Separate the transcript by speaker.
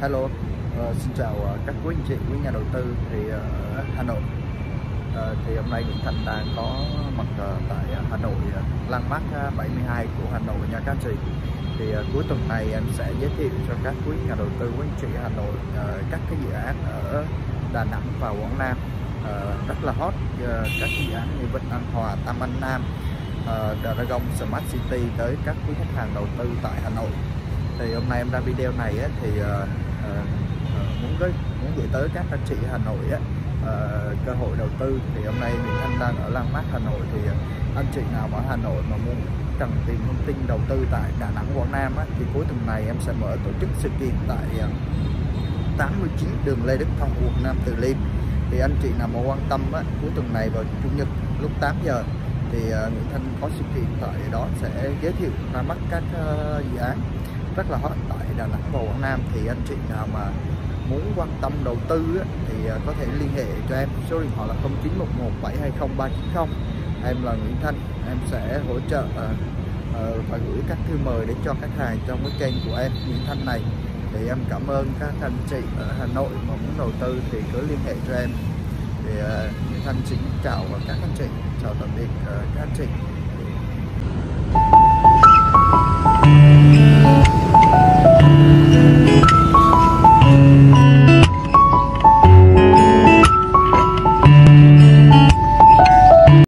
Speaker 1: Hello, xin chào các quý anh chị, quý nhà đầu tư thì ở Hà Nội. Thì hôm nay Nguyễn Thành đang có mặt tại Hà Nội, Landmark 72 của Hà Nội nha các anh chị. Thì cuối tuần này em sẽ giới thiệu cho các quý nhà đầu tư, quý anh chị Hà Nội các cái dự án ở Đà Nẵng và Quảng Nam rất là hot. Các dự án như Vịnh An Hòa, Tam Anh Nam, Dragon Smart City tới các quý khách hàng đầu tư tại Hà Nội. Thì hôm nay em ra video này thì muốn gửi tới các anh chị Hà Nội cơ hội đầu tư. Thì hôm nay Nguyễn Thành đang ở Landmark Hà Nội, thì anh chị nào ở Hà Nội mà muốn cần tìm thông tin đầu tư tại Đà Nẵng, Quảng Nam thì cuối tuần này em sẽ mở tổ chức sự kiện tại 89 đường Lê Đức Thọ, quận Nam Từ Liêm. Thì anh chị nào mà quan tâm cuối tuần này vào Chủ nhật lúc 8 giờ thì Nguyễn Thành có sự kiện tại đó, sẽ giới thiệu ra mắt các dự án rất là hot tại Đà Nẵng và Quảng Nam. Thì anh chị nào mà muốn quan tâm đầu tư thì có thể liên hệ cho em, số điện thoại là 0911720390. Em là Nguyễn Thành, em sẽ hỗ trợ và gửi các thư mời đến cho khách hàng trong cái kênh của em Nguyễn Thành này. Thì em cảm ơn các anh chị ở Hà Nội mà muốn đầu tư thì cứ liên hệ cho em. Thì Nguyễn Thành xin chào các anh chị, chào tạm biệt các anh chị.